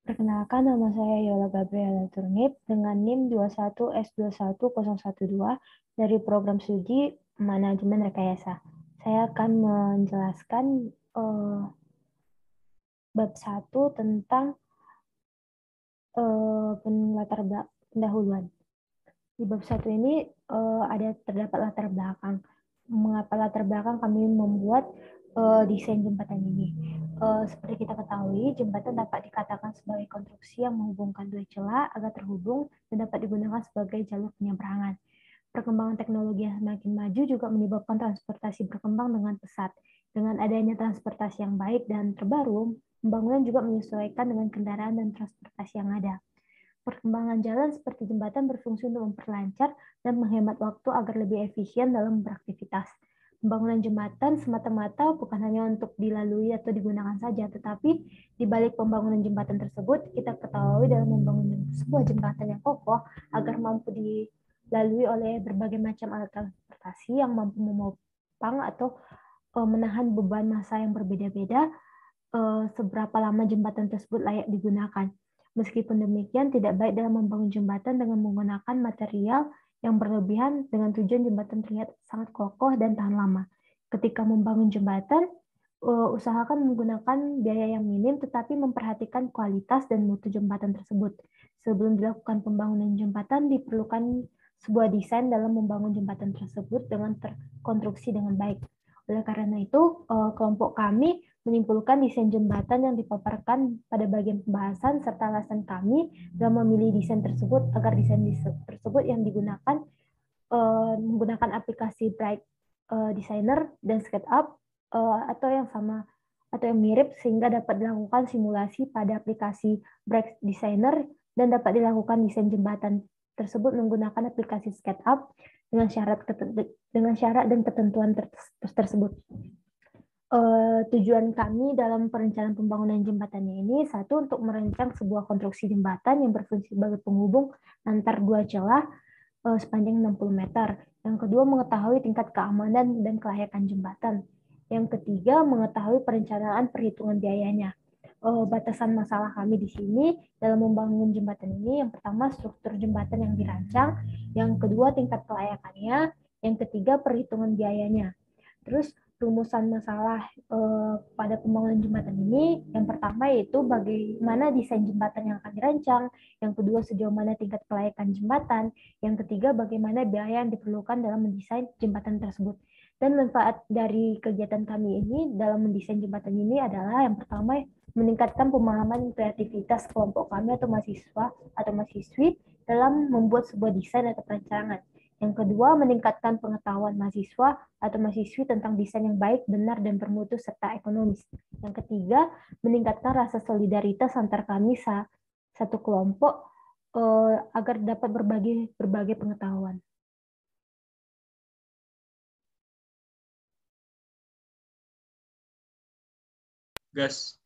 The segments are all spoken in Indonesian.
Perkenalkan, nama saya Yola Gabriela Turnip dengan NIM 21S21012 dari program studi Manajemen Rekayasa. Saya akan menjelaskan bab 1 tentang pendahuluan. Di bab 1 ini terdapat latar belakang. Mengapa latar belakang kami membuat desain jembatan ini? Seperti kita ketahui, jembatan dapat dikatakan sebagai konstruksi yang menghubungkan dua celah agar terhubung dan dapat digunakan sebagai jalur penyeberangan. Perkembangan teknologi yang semakin maju juga menyebabkan transportasi berkembang dengan pesat. Dengan adanya transportasi yang baik dan terbaru, pembangunan juga menyesuaikan dengan kendaraan dan transportasi yang ada. Perkembangan jalan seperti jembatan berfungsi untuk memperlancar dan menghemat waktu agar lebih efisien dalam beraktivitas. Pembangunan jembatan semata-mata bukan hanya untuk dilalui atau digunakan saja, tetapi di balik pembangunan jembatan tersebut, kita ketahui dalam membangun sebuah jembatan yang kokoh agar mampu dilalui oleh berbagai macam alat transportasi yang mampu memopang atau menahan beban massa yang berbeda-beda, seberapa lama jembatan tersebut layak digunakan. Meskipun demikian, tidak baik dalam membangun jembatan dengan menggunakan material yang berlebihan dengan tujuan jembatan terlihat sangat kokoh dan tahan lama. Ketika membangun jembatan, usahakan menggunakan biaya yang minim tetapi memperhatikan kualitas dan mutu jembatan tersebut. Sebelum dilakukan pembangunan jembatan, diperlukan sebuah desain dalam membangun jembatan tersebut dengan terkonstruksi dengan baik. Oleh karena itu, kelompok kami menyimpulkan desain jembatan yang dipaparkan pada bagian pembahasan serta alasan kami dalam memilih desain tersebut agar desain tersebut yang digunakan menggunakan aplikasi Bright Designer dan SketchUp atau yang sama atau yang mirip sehingga dapat dilakukan simulasi pada aplikasi Bright Designer dan dapat dilakukan desain jembatan tersebut menggunakan aplikasi SketchUp dengan syarat dan ketentuan tersebut. Tujuan kami dalam perencanaan pembangunan jembatannya ini, satu, untuk merancang sebuah konstruksi jembatan yang berfungsi sebagai penghubung antar dua celah sepanjang 60 meter. Yang kedua, mengetahui tingkat keamanan dan kelayakan jembatan. Yang ketiga, mengetahui perencanaan perhitungan biayanya. Batasan masalah kami di sini dalam membangun jembatan ini, yang pertama, struktur jembatan yang dirancang, yang kedua, tingkat kelayakannya, yang ketiga, perhitungan biayanya. Terus rumusan masalah pada pembangunan jembatan ini, yang pertama yaitu bagaimana desain jembatan yang akan dirancang, yang kedua sejauh mana tingkat kelayakan jembatan, yang ketiga bagaimana biaya yang diperlukan dalam mendesain jembatan tersebut. Dan manfaat dari kegiatan kami ini dalam mendesain jembatan ini adalah yang pertama, meningkatkan pemahaman kreativitas kelompok kami atau mahasiswa atau mahasiswi dalam membuat sebuah desain atau perencanaan. Yang kedua, meningkatkan pengetahuan mahasiswa atau mahasiswi tentang desain yang baik, benar, dan bermutu serta ekonomis. Yang ketiga, meningkatkan rasa solidaritas antar kami satu kelompok agar dapat berbagai pengetahuan. Gas.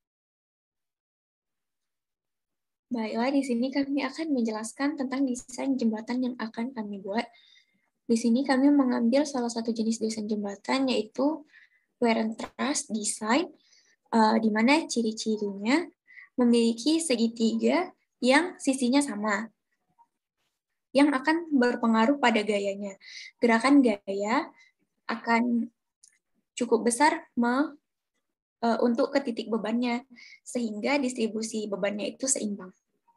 Baiklah, di sini kami akan menjelaskan tentang desain jembatan yang akan kami buat. Di sini kami mengambil salah satu jenis desain jembatan, yaitu Wear and Truss Design, di mana ciri-cirinya memiliki segitiga yang sisinya sama, yang akan berpengaruh pada gayanya. Gerakan gaya akan cukup besar untuk ke titik bebannya, sehingga distribusi bebannya itu seimbang.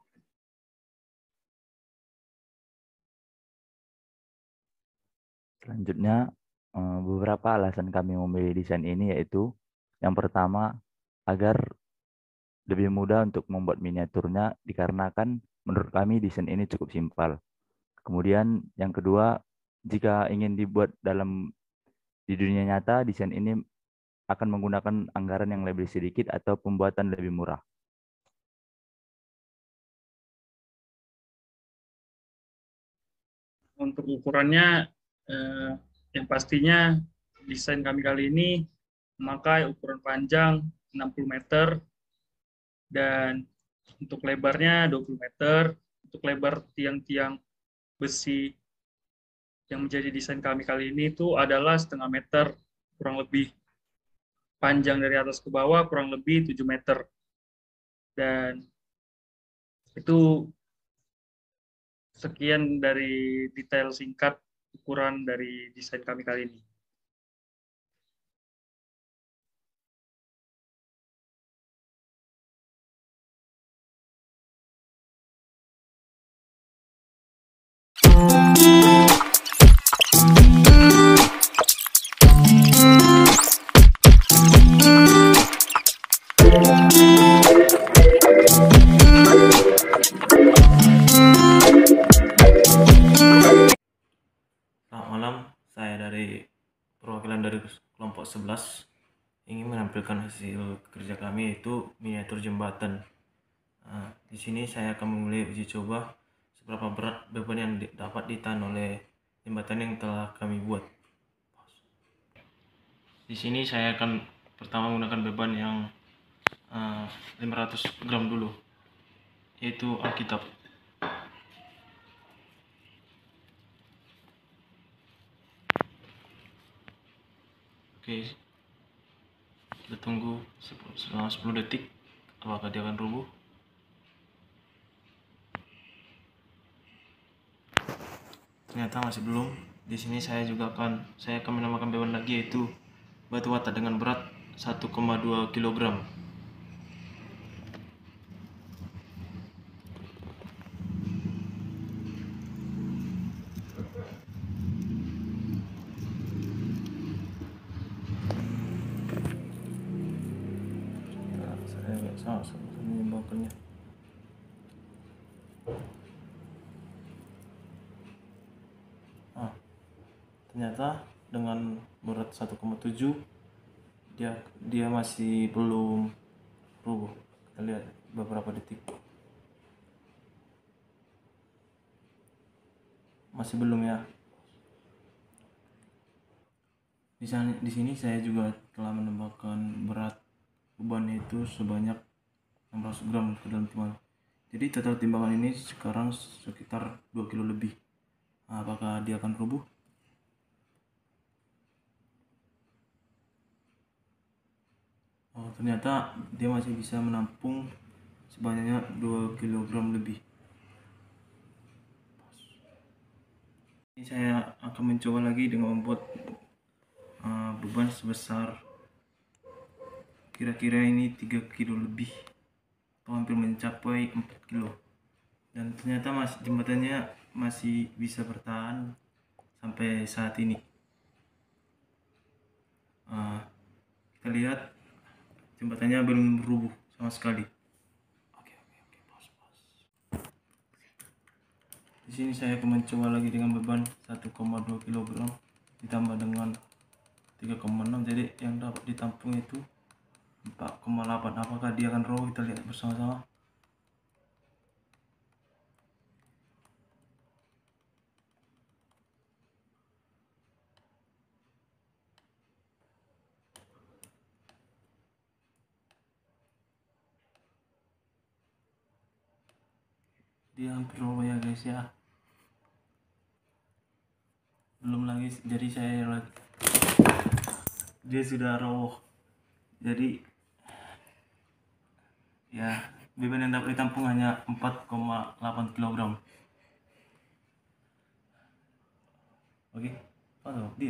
Selanjutnya, beberapa alasan kami memilih desain ini yaitu yang pertama, agar lebih mudah untuk membuat miniaturnya dikarenakan menurut kami desain ini cukup simpel. Kemudian yang kedua, jika ingin dibuat di dunia nyata, desain ini akan menggunakan anggaran yang lebih sedikit atau pembuatan lebih murah. Untuk ukurannya, yang pastinya desain kami kali ini memakai ukuran panjang 60 meter dan untuk lebarnya 20 meter. Untuk lebar tiang-tiang besi yang menjadi desain kami kali ini itu adalah setengah meter kurang lebih. Panjang dari atas ke bawah kurang lebih 7 meter. Dan Itu sekian dari detail singkat ukuran dari desain kami kali ini. Selamat malam, saya dari perwakilan dari kelompok 11 ingin menampilkan hasil kerja kami, yaitu miniatur jembatan. Nah, di sini saya akan memulai uji coba seberapa berat beban yang dapat ditahan oleh jembatan yang telah kami buat. Di sini saya akan pertama menggunakan beban yang 500 gram dulu, yaitu Alkitab. Oke, kita tunggu selama 10 detik apakah dia akan rubuh. Ternyata masih belum. Di sini saya akan menambahkan beban lagi, yaitu batu bata dengan berat 1,2 kg. Saya nggak salah menyimbangkannya. Ternyata dengan berat 1,7 dia masih belum rubuh. Kita lihat beberapa detik. Masih belum ya. Di sini saya juga telah menambahkan berat bebannya itu sebanyak 600 gram ke dalam timbangan. Jadi total timbangan ini sekarang sekitar 2 kilo lebih. Nah, apakah dia akan rubuh? Oh, ternyata dia masih bisa menampung sebanyak 2 kg lebih. Ini saya akan mencoba lagi dengan membuat beban sebesar kira-kira ini 3 kilo lebih, atau hampir mencapai 4 kilo. Dan ternyata jembatannya masih bisa bertahan sampai saat ini. Kita lihat jembatannya belum rubuh sama sekali. Oke, pause. Di sini saya akan mencoba lagi dengan beban 1,2 kg ditambah dengan 3,6, jadi yang dapat ditampung itu 4,8. Apakah dia akan roboh? Kita lihat bersama-sama. Dia hampir roboh ya guys ya. Belum lagi, jadi dia sudah roboh. Jadi ya, beban yang dapat ditampung hanya 4,8 kg. Oke, dia.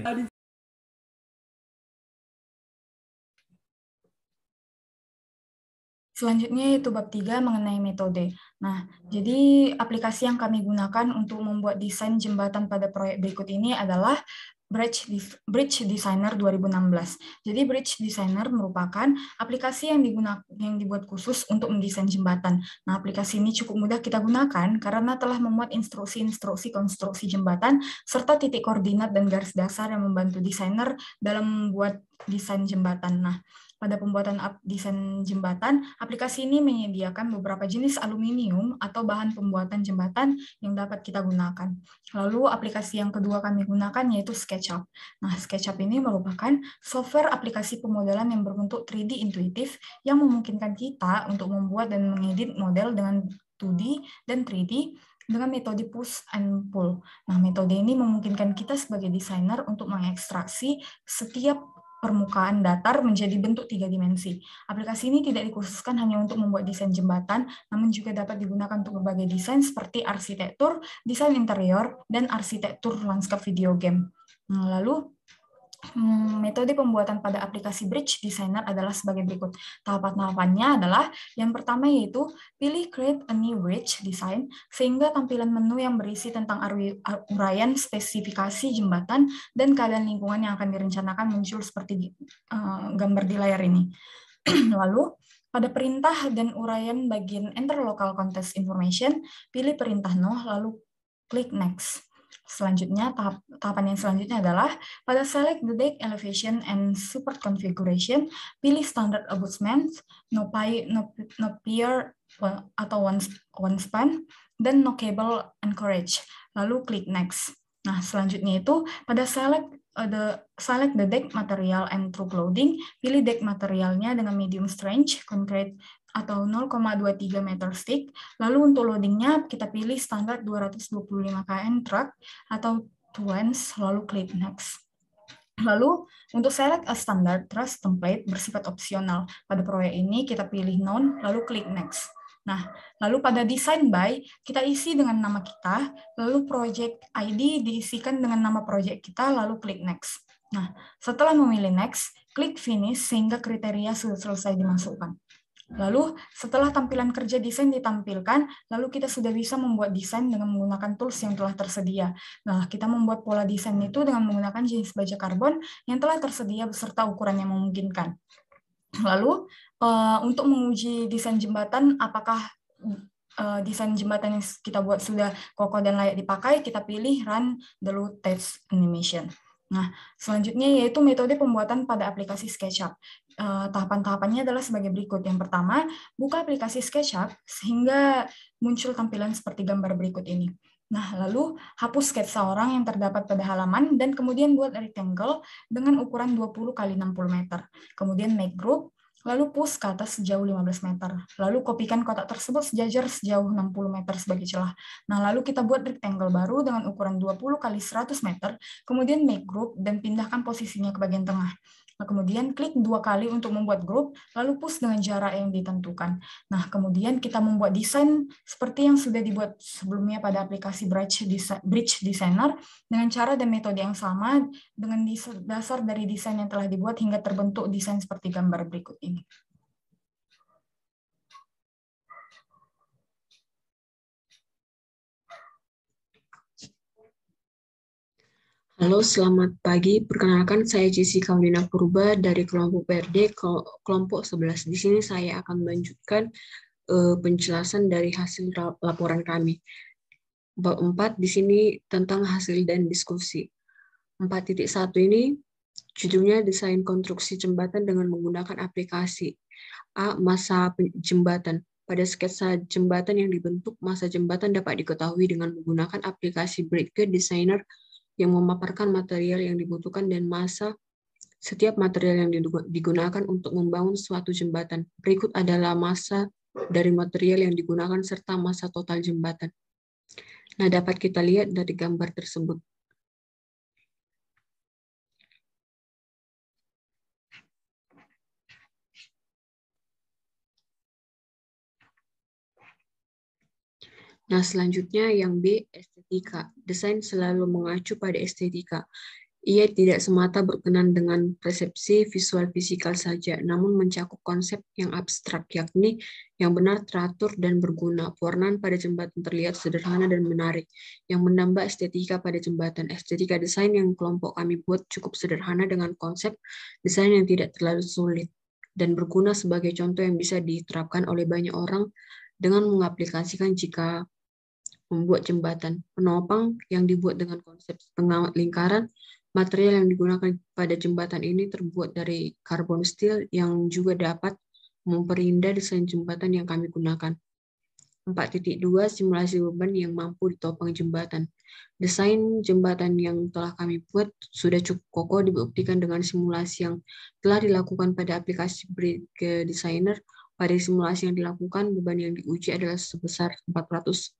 Selanjutnya yaitu bab 3 mengenai metode. Nah, jadi aplikasi yang kami gunakan untuk membuat desain jembatan pada proyek berikut ini adalah Bridge Designer 2016. Jadi Bridge Designer merupakan aplikasi yang dibuat khusus untuk mendesain jembatan. Nah, aplikasi ini cukup mudah kita gunakan karena telah memuat instruksi-instruksi konstruksi jembatan serta titik koordinat dan garis dasar yang membantu desainer dalam membuat desain jembatan. Nah, pada pembuatan desain jembatan, aplikasi ini menyediakan beberapa jenis aluminium atau bahan pembuatan jembatan yang dapat kita gunakan. Lalu aplikasi yang kedua kami gunakan yaitu SketchUp. Nah, SketchUp ini merupakan software aplikasi pemodelan yang berbentuk 3D intuitif yang memungkinkan kita untuk membuat dan mengedit model dengan 2D dan 3D dengan metode push and pull. Nah, metode ini memungkinkan kita sebagai desainer untuk mengekstraksi setiap permukaan datar menjadi bentuk 3 dimensi. Aplikasi ini tidak dikhususkan hanya untuk membuat desain jembatan, namun juga dapat digunakan untuk berbagai desain seperti arsitektur, desain interior, dan arsitektur lanskap video game. Nah, lalu, metode pembuatan pada aplikasi Bridge Designer adalah sebagai berikut. Tahapan-tahapannya adalah yang pertama yaitu pilih Create a New Bridge Design, sehingga tampilan menu yang berisi tentang uraian spesifikasi jembatan dan keadaan lingkungan yang akan direncanakan muncul seperti gambar di layar ini. Lalu, pada perintah dan uraian bagian Enter Local Context Information, pilih perintah No, lalu klik Next. Selanjutnya, tahapan yang selanjutnya adalah pada Select the Deck Elevation and Support Configuration, pilih Standard Abutment, no pier atau one span, dan no cable anchorage. Lalu klik Next. Nah, selanjutnya itu pada Select the Deck Material and True Loading, pilih deck materialnya dengan medium strength, concrete, atau 0,23 meter stick. Lalu untuk loadingnya kita pilih standar 225 kN truck atau twins, lalu klik Next. Lalu untuk select a standard truss template bersifat opsional. Pada proyek ini kita pilih None, lalu klik Next. Nah, lalu pada design by, kita isi dengan nama kita, lalu project ID diisikan dengan nama project kita, lalu klik Next. Nah, setelah memilih Next, klik Finish sehingga kriteria sudah selesai dimasukkan. Lalu, setelah tampilan kerja desain ditampilkan, lalu kita sudah bisa membuat desain dengan menggunakan tools yang telah tersedia. Nah, kita membuat pola desain itu dengan menggunakan jenis baja karbon yang telah tersedia beserta ukuran yang memungkinkan. Lalu, untuk menguji desain jembatan, apakah desain jembatan yang kita buat sudah kokoh dan layak dipakai, kita pilih Run the Load Test Animation. Nah, selanjutnya yaitu metode pembuatan pada aplikasi SketchUp. Tahapan-tahapannya adalah sebagai berikut. Yang pertama, buka aplikasi SketchUp sehingga muncul tampilan seperti gambar berikut ini. Nah, lalu hapus sketsa orang yang terdapat pada halaman dan kemudian buat rectangle dengan ukuran 20 x 60 meter. Kemudian make group, lalu push ke atas sejauh 15 meter. Lalu kopikan kotak tersebut sejajar sejauh 60 meter sebagai celah. Nah, lalu kita buat rectangle baru dengan ukuran 20 x 100 meter, kemudian make group dan pindahkan posisinya ke bagian tengah. Nah, kemudian klik 2 kali untuk membuat grup, lalu push dengan jarak yang ditentukan. Nah, kemudian kita membuat desain seperti yang sudah dibuat sebelumnya pada aplikasi Bridge Designer dengan cara dan metode yang sama dengan dasar dari desain yang telah dibuat hingga terbentuk desain seperti gambar berikut ini. Halo, selamat pagi. Perkenalkan, saya Jessica Kaulina Purba dari kelompok PRD, kelompok 11. Di sini saya akan melanjutkan penjelasan dari hasil laporan kami. Bab 4 di sini tentang hasil dan diskusi. 4.1 ini judulnya desain konstruksi jembatan dengan menggunakan aplikasi. A. Masa jembatan. Pada sketsa jembatan yang dibentuk, masa jembatan dapat diketahui dengan menggunakan aplikasi Bridge Designer yang memaparkan material yang dibutuhkan dan masa setiap material yang digunakan untuk membangun suatu jembatan. Berikut adalah masa dari material yang digunakan serta masa total jembatan. Nah, dapat kita lihat dari gambar tersebut. Nah, selanjutnya yang B, estetika. Desain selalu mengacu pada estetika. Ia tidak semata berkenan dengan persepsi visual fisikal saja, namun mencakup konsep yang abstrak, yakni yang benar, teratur, dan berguna. Pewarnaan pada jembatan terlihat sederhana dan menarik, yang menambah estetika pada jembatan. Estetika desain yang kelompok kami buat cukup sederhana dengan konsep desain yang tidak terlalu sulit, dan berguna sebagai contoh yang bisa diterapkan oleh banyak orang dengan mengaplikasikan jika membuat jembatan. Penopang yang dibuat dengan konsep setengah lingkaran. Material yang digunakan pada jembatan ini terbuat dari karbon steel yang juga dapat memperindah desain jembatan yang kami gunakan. 4.2 Simulasi beban yang mampu ditopang jembatan. Desain jembatan yang telah kami buat sudah cukup kokoh dibuktikan dengan simulasi yang telah dilakukan pada aplikasi Bridge Designer. Pada simulasi yang dilakukan, beban yang diuji adalah sebesar 480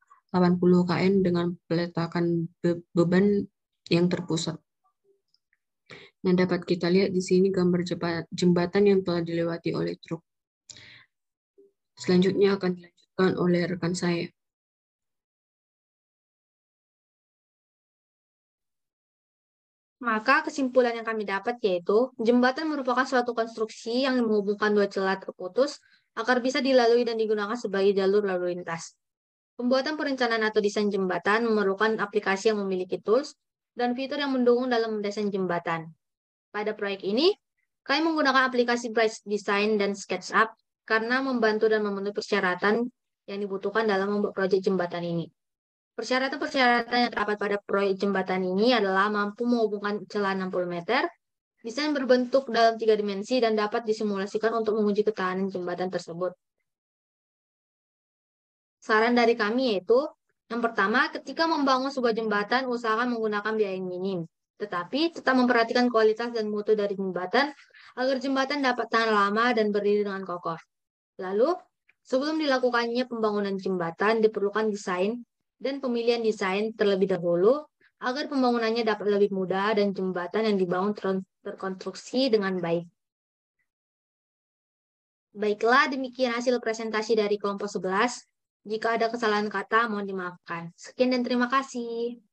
kN dengan peletakan beban yang terpusat. Nah, dapat kita lihat di sini gambar jembatan yang telah dilewati oleh truk. Selanjutnya akan dilanjutkan oleh rekan saya. Maka kesimpulan yang kami dapat yaitu, jembatan merupakan suatu konstruksi yang menghubungkan dua celah terputus agar bisa dilalui dan digunakan sebagai jalur lalu lintas. Pembuatan perencanaan atau desain jembatan memerlukan aplikasi yang memiliki tools dan fitur yang mendukung dalam mendesain jembatan. Pada proyek ini, kami menggunakan aplikasi Bridge Design dan SketchUp karena membantu dan memenuhi persyaratan yang dibutuhkan dalam membuat proyek jembatan ini. Persyaratan-persyaratan yang terdapat pada proyek jembatan ini adalah mampu menghubungkan celah 60 meter, desain berbentuk dalam 3 dimensi, dan dapat disimulasikan untuk menguji ketahanan jembatan tersebut. Saran dari kami yaitu, yang pertama, ketika membangun sebuah jembatan, usahakan menggunakan biaya yang minim. Tetapi tetap memperhatikan kualitas dan mutu dari jembatan agar jembatan dapat tahan lama dan berdiri dengan kokoh. Lalu, sebelum dilakukannya pembangunan jembatan, diperlukan desain dan pemilihan desain terlebih dahulu agar pembangunannya dapat lebih mudah dan jembatan yang dibangun terkonstruksi dengan baik. Baiklah, demikian hasil presentasi dari kelompok 11. Jika ada kesalahan kata, mohon dimaafkan. Sekian dan terima kasih.